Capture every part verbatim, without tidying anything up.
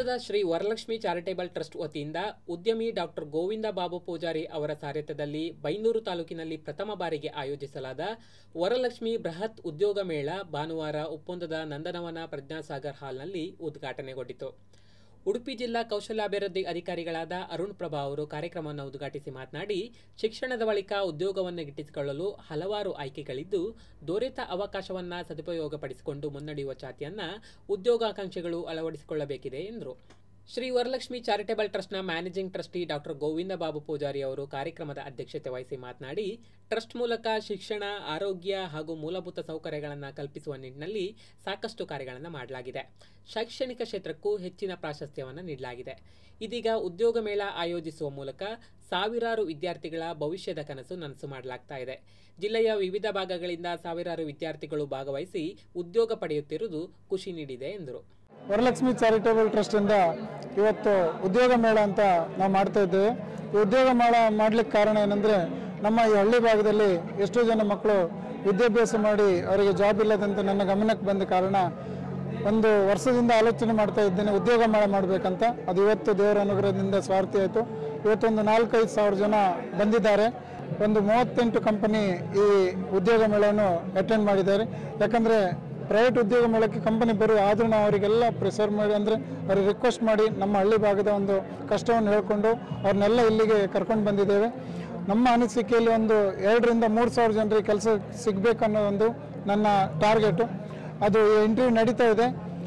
ನಗರದ Shri Varalakshmi charitable trust ವತಿಯಿಂದ ಉದ್ಯಮಿ ಡಾಕ್ಟರ್ ಗೋವಿಂದ ಬಾಬು ಪೂಜಾರಿ ಅವರ ಸಾರಥ್ಯದಲ್ಲಿ ಬೈಂದೂರು ತಾಲೂಕಿನಲ್ಲಿ ಪ್ರಥಮ ಬಾರಿಗೆ ಆಯೋಜಿಸಲಾದ ವರಲಕ್ಷ್ಮಿ ಬೃಹತ್ ಉದ್ಯೋಗ ಮೇಳ ಭಾನುವಾರ ಉಪ್ಪೊಂದದ ನಂದನವನ ಪ್ರಜ್ಞಾಸಾಗರ್ ಹಾಲ್ನಲ್ಲಿ ಉದ್ಘಾಟನೆಗೊಂಡಿತು. ಉಡುಪಿ ಜಿಲ್ಲಾ ಕೌಶಲ್ಯಾಭಿವೃದ್ಧಿ ಅಧಿಕಾರಿಗಳಾದ ಅರುಣ್ ಪ್ರಭಾ ಅವರು ಕಾರ್ಯಕ್ರಮವನ್ನು ಉದ್ಘಾಟಿಸಿ ಮಾತನಾಡಿ, ಶಿಕ್ಷಣದ ಬಳಿಕ ಉದ್ಯೋಗವನ್ನು ಗಿಟ್ಟಿಸಿಕೊಳ್ಳಲು ಹಲವಾರು ಆಯ್ಕೆಗಳಿದ್ದು, ದೊರೆತ ಅವಕಾಶವನ್ನು ಸದುಪಯೋಗಪಡಿಸಿಕೊಂಡು ಮುನ್ನಡೆಯುವ ಚಾತಿಯನ್ನು ಉದ್ಯೋಗಾಕಾಂಕ್ಷಿಗಳು ಅಳವಡಿಸಿಕೊಳ್ಳಬೇಕಿದೆ ಎಂದರು. ಶ್ರೀ ವರಲಕ್ಷ್ಮಿ ಚಾರಿಟೇಬಲ್ ಟ್ರಸ್ಟ್ನ managing trustee doctor Govinda Babu Poojari ಅವರು ಕಾರ್ಯಕ್ರಮದ ಅಧ್ಯಕ್ಷತೆ ವಹಿಸಿ ಮಾತನಾಡಿ, ಟ್ರಸ್ಟ್ ಮೂಲಕ ಶಿಕ್ಷಣ, ಆರೋಗ್ಯ ಹಾಗೂ ಮೂಲಭೂತ ಸೌಕರ್ಯಗಳನ್ನು ಕಲ್ಪಿಸುವ ನಿಟ್ಟಿನಲ್ಲಿ ಸಾಕಷ್ಟು ಕಾರ್ಯಗಳನ್ನು ಮಾಡಲಾಗಿದೆ. ಶೈಕ್ಷಣಿಕ ಕ್ಷೇತ್ರಕ್ಕೂ ಹೆಚ್ಚಿನ ಪ್ರಾಶಸ್ತ್ಯವನ್ನು ನೀಡಲಾಗಿದೆ. ಇದೀಗ ಉದ್ಯೋಗ ಮೇಳ ಆಯೋಜಿಸುವ ಮೂಲಕ ಸಾವಿರಾರು ವಿದ್ಯಾರ್ಥಿಗಳ ಭವಿಷ್ಯದ ಕನಸು ನನಸು ಮಾಡಲಾಗ್ತಾ ಇದೆ. ಜಿಲ್ಲೆಯ ವಿವಿಧ ಭಾಗಗಳಿಂದ ಸಾವಿರಾರು ವಿದ್ಯಾರ್ಥಿಗಳು ಭಾಗವಹಿಸಿ ಉದ್ಯೋಗ ಪಡೆಯುತ್ತಿರುವುದು ಖುಷಿ ನೀಡಿದೆ ಎಂದರು. ವರಲಕ್ಷ್ಮಿ ಚಾರಿಟೇಬಲ್ ಟ್ರಸ್ಟಿಂದ ಇವತ್ತು ಉದ್ಯೋಗ ಮೇಳ ಅಂತ ನಾವು ಮಾಡ್ತಾ ಇದ್ದೇವೆ. ಈ ಉದ್ಯೋಗ ಮೇಳ ಮಾಡಲಿಕ್ಕೆ ಕಾರಣ ಏನಂದರೆ, ನಮ್ಮ ಈ ಹಳ್ಳಿ ಭಾಗದಲ್ಲಿ ಎಷ್ಟೋ ಜನ ಮಕ್ಕಳು ವಿದ್ಯಾಭ್ಯಾಸ ಮಾಡಿ ಅವರಿಗೆ ಜಾಬ್ ಇಲ್ಲದಂತ ನನ್ನ ಗಮನಕ್ಕೆ ಬಂದ ಕಾರಣ ಒಂದು ವರ್ಷದಿಂದ ಆಲೋಚನೆ ಮಾಡ್ತಾ ಇದ್ದೇನೆ ಉದ್ಯೋಗ ಮೇಳ ಮಾಡಬೇಕಂತ. ಅದು ಇವತ್ತು ದೇವರ ಅನುಗ್ರಹದಿಂದ ಸ್ವಾರ್ಥಿ ಆಯಿತು. ಇವತ್ತೊಂದು ನಾಲ್ಕೈದು ಸಾವಿರ ಜನ ಬಂದಿದ್ದಾರೆ. ಒಂದು ಮೂವತ್ತೆಂಟು ಕಂಪನಿ ಈ ಉದ್ಯೋಗ ಮೇಳವನ್ನು ಅಟೆಂಡ್ ಮಾಡಿದ್ದಾರೆ. ಯಾಕಂದರೆ ಪ್ರೈವೇಟ್ ಉದ್ಯೋಗ ಮೇಳಕ್ಕೆ ಕಂಪನಿ ಬರುವ, ಆದರೂ ನಾವು ಅವರಿಗೆಲ್ಲ ಪ್ರೆಸರ್ ಮಾಡಿ ಅಂದರೆ ಅವ್ರಿಗೆ ರಿಕ್ವೆಸ್ಟ್ ಮಾಡಿ ನಮ್ಮ ಹಳ್ಳಿ ಭಾಗದ ಒಂದು ಕಷ್ಟವನ್ನು ಹೇಳ್ಕೊಂಡು ಅವ್ರನ್ನೆಲ್ಲ ಇಲ್ಲಿಗೆ ಕರ್ಕೊಂಡು ಬಂದಿದ್ದೇವೆ. ನಮ್ಮ ಅನಿಸಿಕೆಯಲ್ಲಿ ಒಂದು ಎರಡರಿಂದ ಮೂರು ಸಾವಿರ ಜನರಿಗೆ ಕೆಲಸ ಸಿಗಬೇಕನ್ನೋ ಒಂದು ನನ್ನ ಟಾರ್ಗೆಟು. ಅದು ಇಂಟರ್ವ್ಯೂ ನಡೀತಾ ಇದೆ.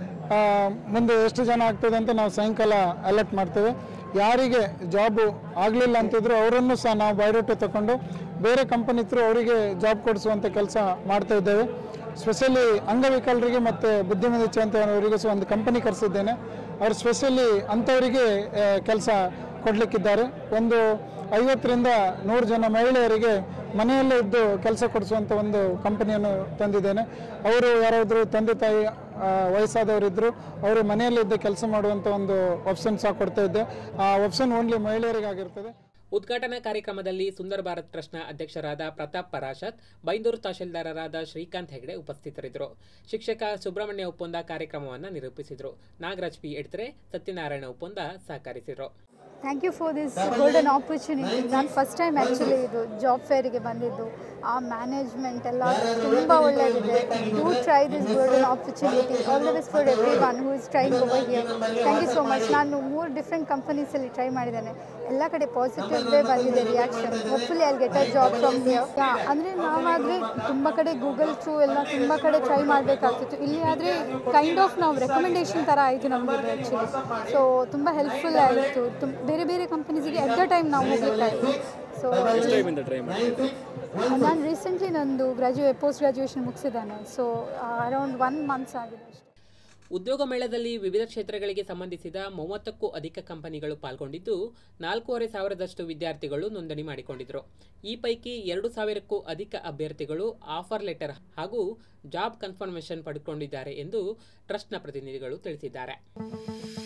ಮುಂದೆ ಎಷ್ಟು ಜನ ಆಗ್ತದೆ ಅಂತ ನಾವು ಸಾಯಂಕಾಲ ಅಲರ್ಟ್ ಮಾಡ್ತೇವೆ. ಯಾರಿಗೆ ಜಾಬು ಆಗಲಿಲ್ಲ ಅಂತಿದ್ರು ಅವರನ್ನು ಸಹ ನಾವು ಬಯೋಡೇಟಾ ತಗೊಂಡು ಬೇರೆ ಕಂಪನಿ ಥ್ರೂ ಅವರಿಗೆ ಜಾಬ್ ಕೊಡಿಸುವಂಥ ಕೆಲಸ ಮಾಡ್ತಾ ಇದ್ದೇವೆ. ಸ್ಪೆಷಲಿ ಅಂಗವಿಕಲರಿಗೆ ಮತ್ತು ಬುದ್ಧಿಮಂದಿಚಂತವರಿಗೆ ಸಹ ಒಂದು ಕಂಪನಿ ಕರೆಸಿದ್ದೇನೆ. ಅವರು ಸ್ಪೆಷಲಿ ಅಂಥವರಿಗೆ ಕೆಲಸ ಕೊಡಲಿಕ್ಕಿದ್ದಾರೆ. ಒಂದು ಐವತ್ತರಿಂದ ನೂರು ಜನ ಮಹಿಳೆಯರಿಗೆ ಮನೆಯಲ್ಲೇ ಇದ್ದು ಕೆಲಸ ಕೊಡಿಸುವಂಥ ಒಂದು ಕಂಪನಿಯನ್ನು ತಂದಿದ್ದೇನೆ. ಅವರು ಯಾರಾದರೂ ತಂದೆ ತಾಯಿ ವಯಸ್ಸಾದವರಿದ್ದರು, ಅವರು ಮನೆಯಲ್ಲಿದ್ದ ಕೆಲಸ ಮಾಡುವಂಥ ಒಂದು ಆಪ್ಷನ್ ಸಹ ಕೊಡ್ತಾ ಇದ್ದೆ. ಆ ಆಪ್ಷನ್ ಓನ್ಲಿ ಮಹಿಳೆಯರಿಗಾಗಿರ್ತದೆ. ಉದ್ಘಾಟನಾ ಕಾರ್ಯಕ್ರಮದಲ್ಲಿ ಸುಂದರ ಭಾರತ್ ಟ್ರಸ್ಟ್ನ ಅಧ್ಯಕ್ಷರಾದ ಪ್ರತಾಪ್ ಪರಾಶತ್, ಬೈಂದೂರು ತಹಶೀಲ್ದಾರರಾದ ಶ್ರೀಕಾಂತ್ ಹೆಗಡೆ ಉಪಸ್ಥಿತರಿದ್ದರು. ಶಿಕ್ಷಕ ಸುಬ್ರಹ್ಮಣ್ಯ ಉಪ್ಪೊಂದ ಕಾರ್ಯಕ್ರಮವನ್ನು ನಿರೂಪಿಸಿದರು. ನಾಗರಾಜ್ ಪಿ ಎಡ್ತ್ರೆ, ಸತ್ಯನಾರಾಯಣ ಉಪ್ಪೊಂದ ಸಹಕರಿಸಿದರು. Thank you for this golden opportunity. ನಾನು ಫಸ್ಟ್ ಟೈಮ್ ಆ್ಯಕ್ಚುಲಿ ಇದು ಜಾಬ್ ಫೇರಿಗೆ ಬಂದಿದ್ದು. ಆ ಮ್ಯಾನೇಜ್ಮೆಂಟ್ ಎಲ್ಲ ತುಂಬ ಒಳ್ಳೆಯದಿದೆ. Do try this golden opportunity. All the best for everyone who is trying over here. Thank you so much. ನಾನು ಮೂರು ಡಿಫ್ರೆಂಟ್ ಕಂಪನೀಸಲ್ಲಿ ಟ್ರೈ ಮಾಡಿದ್ದೇನೆ. ಎಲ್ಲ ಕಡೆ ಪಾಸಿಟಿವ್ ವೇ ಬಂದಿದೆ reaction. Hopefully I get a job from here. ಅಂದರೆ ನಾವಾದರೆ ತುಂಬ ಕಡೆ ಗೂಗಲ್ ಥ್ರೂ ಎಲ್ಲ ತುಂಬ ಕಡೆ ಟ್ರೈ ಮಾಡಬೇಕಾಗ್ತಿತ್ತು. ಇಲ್ಲಿ ಆದರೆ ಕೈಂಡ್ ಆಫ್ ನಾವು ರೆಕಮೆಂಡೇಶನ್ ಥರ ಆಯಿತು ನಮಗೆ ಆ್ಯಕ್ಚುಲಿ. ಸೊ ತುಂಬ ಹೆಲ್ಪ್ಫುಲ್ ಆಯಿತು. ತುಂಬ ಬೇರೆ ಬೇರೆ ಕಂಪನೀಸಿಗೆ ಎಟ್ ದ ಟೈಮ್ ನಾವು ಹೋಗಬೇಕಾಯಿತು. ಸೊ ನಾನು ರೀಸೆಂಟ್ಲಿ ನಂದು ಗ್ರ್ಯಾಜುಯೇ ಪೋಸ್ಟ್ ಗ್ರ್ಯಾಜುಯೇಷನ್ ಮುಗಿಸಿದ್ದಾನೆ. ಸೊ ಅರೌಂಡ್ ಒನ್ ಮಂತ್ಸ್ ಆಗಿದೆ ಅಷ್ಟೇ. ಉದ್ಯೋಗ ಮೇಳದಲ್ಲಿ ವಿವಿಧ ಕ್ಷೇತ್ರಗಳಿಗೆ ಸಂಬಂಧಿಸಿದ ಮೂವತ್ತಕ್ಕೂ ಅಧಿಕ ಕಂಪನಿಗಳು ಪಾಲ್ಗೊಂಡಿದ್ದು, ನಾಲ್ಕೂವರೆ ಸಾವಿರದಷ್ಟು ವಿದ್ಯಾರ್ಥಿಗಳು ನೋಂದಣಿ ಮಾಡಿಕೊಂಡಿದ್ದರು. ಈ ಪೈಕಿ ಎರಡು ಸಾವಿರಕ್ಕೂ ಅಧಿಕ ಅಭ್ಯರ್ಥಿಗಳು ಆಫರ್ ಲೆಟರ್ ಹಾಗೂ ಜಾಬ್ ಕನ್ಫರ್ಮೇಷನ್ ಪಡೆದುಕೊಂಡಿದ್ದಾರೆ ಎಂದು ಟ್ರಸ್ಟ್ನ ಪ್ರತಿನಿಧಿಗಳು ತಿಳಿಸಿದ್ದಾರೆ.